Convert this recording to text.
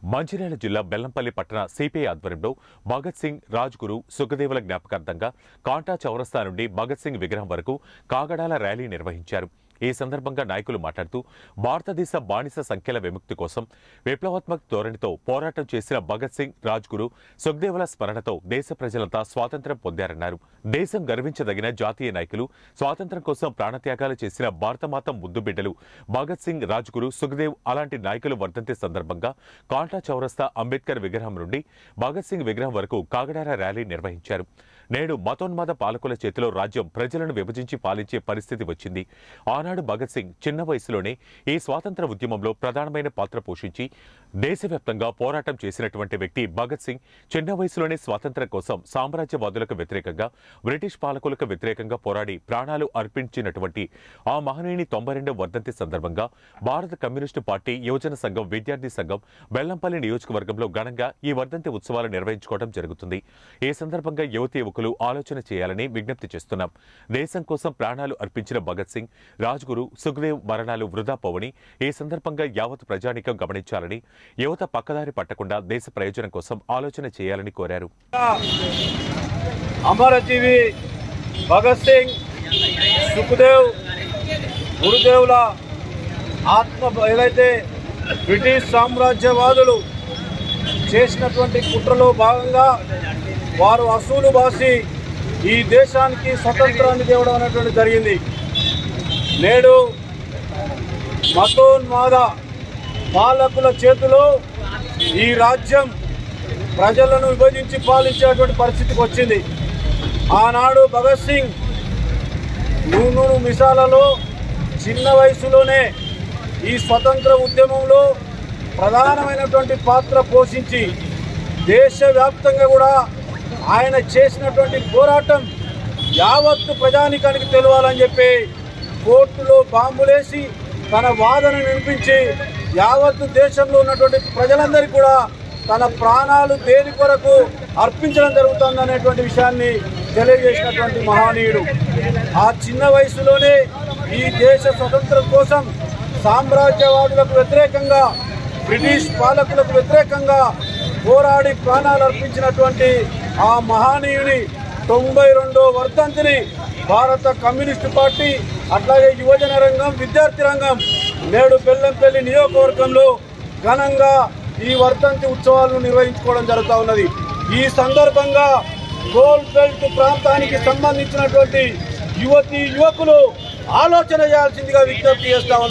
మంచిర్యాల జిల్లా బెల్లంపల్లి పట్టణ సిపిఐ ఆధ్వర్యంలో భగత్ సింగ్, రాజ్గురు, సుఖదేవుల జ్ఞాపకార్థంగా కాంటా చౌరస్తా నుండి భగత్ సింగ్ విగ్రహం వరకు కాగడాల ర్యాలీ నిర్వహించారు. ఈ సందర్భంగా నాయకులు మాట్లాడుతూ భారతదేశ బానిస సంఖ్యల విముక్తి కోసం విప్లవాత్మక ధోరణితో పోరాటం చేసిన భగత్ సింగ్, రాజ్గురు, సుఖదేవుల స్మరణతో దేశ ప్రజలంతా స్వాతంత్ర్యం పొందారన్నారు. దేశం గర్వించదగిన జాతీయ నాయకులు, స్వాతంత్ర్యం కోసం ప్రాణత్యాగాలు చేసిన భారతమాత ముద్దు బిడ్డలు భగత్ సింగ్, రాజ్గురు, సుఖదేవ్ అలాంటి నాయకులు వర్ధంతి సందర్భంగా కాంటా చౌరస్తా అంబేద్కర్ విగ్రహం నుండి భగత్ సింగ్ విగ్రహం వరకు కాగడాల ర్యాలీ నిర్వహించారు. నేడు మతోన్మాద పాలకుల చేతిలో రాజ్యం ప్రజలను విభజించి పాలించే పరిస్థితి వచ్చింది. ఆనాడు భగత్ సింగ్ చిన్న వయసులోనే ఈ స్వాతంత్ర ఉద్యమంలో ప్రధానమైన పాత్ర పోషించి దేశవ్యాప్తంగా పోరాటం చేసినటువంటి వ్యక్తి భగత్ సింగ్ చిన్న వయసులోనే స్వాతంత్ర్యం కోసం సామ్రాజ్యవాదులకు వ్యతిరేకంగా, బ్రిటిష్ పాలకులకు వ్యతిరేకంగా పోరాడి ప్రాణాలు అర్పించినటువంటి ఆ మహనీయుని 92వ వర్ధంతి సందర్భంగా భారత కమ్యూనిస్టు పార్టీ యువజన సంఘం, విద్యార్థి సంఘం బెల్లంపల్లి నియోజకవర్గంలో ఘనంగా ఈ వర్ధంతి ఉత్సవాలు నిర్వహించుకోవడం జరుగుతుంది. ఈ సందర్భంగా యువతీ యువకులు ఆలోచన చేయాలని విజ్ఞప్తి చేస్తున్నాం. దేశం కోసం ప్రాణాలు అర్పించిన భగత్ సింగ్, రాజ్గురు, సుఖదేవ్ మరణాలు వృధా పోవని ఈ సందర్భంగా యావత్ ప్రజానీకం గమనించాలని, యువత పక్కదారి పట్టకుండా దేశ ప్రయోజనం కోసం ఆలోచన చేయాలని కోరారు. అమరజీవి భగత్ సింగ్, సుఖదేవ్, గురుదేవుల ఆత్మ ఏదైతే బ్రిటిష్ సామ్రాజ్యవాదులు చేసినటువంటి కుట్రలో భాగంగా వారు అసూలు బాసి ఈ దేశానికి స్వతంత్రాన్ని తేవడం అనేటువంటి జరిగింది. నేడు మతోన్మాద పాలకుల చేతిలో ఈ రాజ్యం ప్రజలను విభజించి పాలించేటువంటి పరిస్థితికి వచ్చింది. ఆనాడు భగత్ సింగ్ నూనూరు మిసాలలో చిన్న వయసులోనే ఈ స్వతంత్ర ఉద్యమంలో ప్రధానమైనటువంటి పాత్ర పోషించి దేశవ్యాప్తంగా కూడా ఆయన చేసినటువంటి పోరాటం యావత్తు ప్రజానికానికి తెలవాలని చెప్పి కోర్టులో బాంబులేసి తన వాదన వినిపించి యావత్తు దేశంలో ఉన్నటువంటి ప్రజలందరికీ కూడా తన ప్రాణాలు దేని కొరకు అర్పించడం జరుగుతుందనేటువంటి విషయాన్ని తెలియజేసినటువంటి మహనీయుడు. ఆ చిన్న వయసులోనే ఈ దేశ స్వతంత్రం కోసం సామ్రాజ్యవాదులకు వ్యతిరేకంగా, బ్రిటిష్ పాలకులకు వ్యతిరేకంగా పోరాడి ప్రాణాలు అర్పించినటువంటి ఆ మహనీయుని 92వ వర్ధంతిని భారత కమ్యూనిస్టు పార్టీ, అట్లాగే యువజన రంగం, విద్యార్థి రంగం నేడు బెల్లంపల్లి నియోజకవర్గంలో ఘనంగా ఈ వర్ధంతి ఉత్సవాలను నిర్వహించుకోవడం జరుగుతూ ఉన్నది. ఈ సందర్భంగా గోల్డ్ బెల్ట్ ప్రాంతానికి సంబంధించినటువంటి యువతీ యువకులు ఆలోచన చేయాల్సిందిగా విజ్ఞప్తి చేస్తా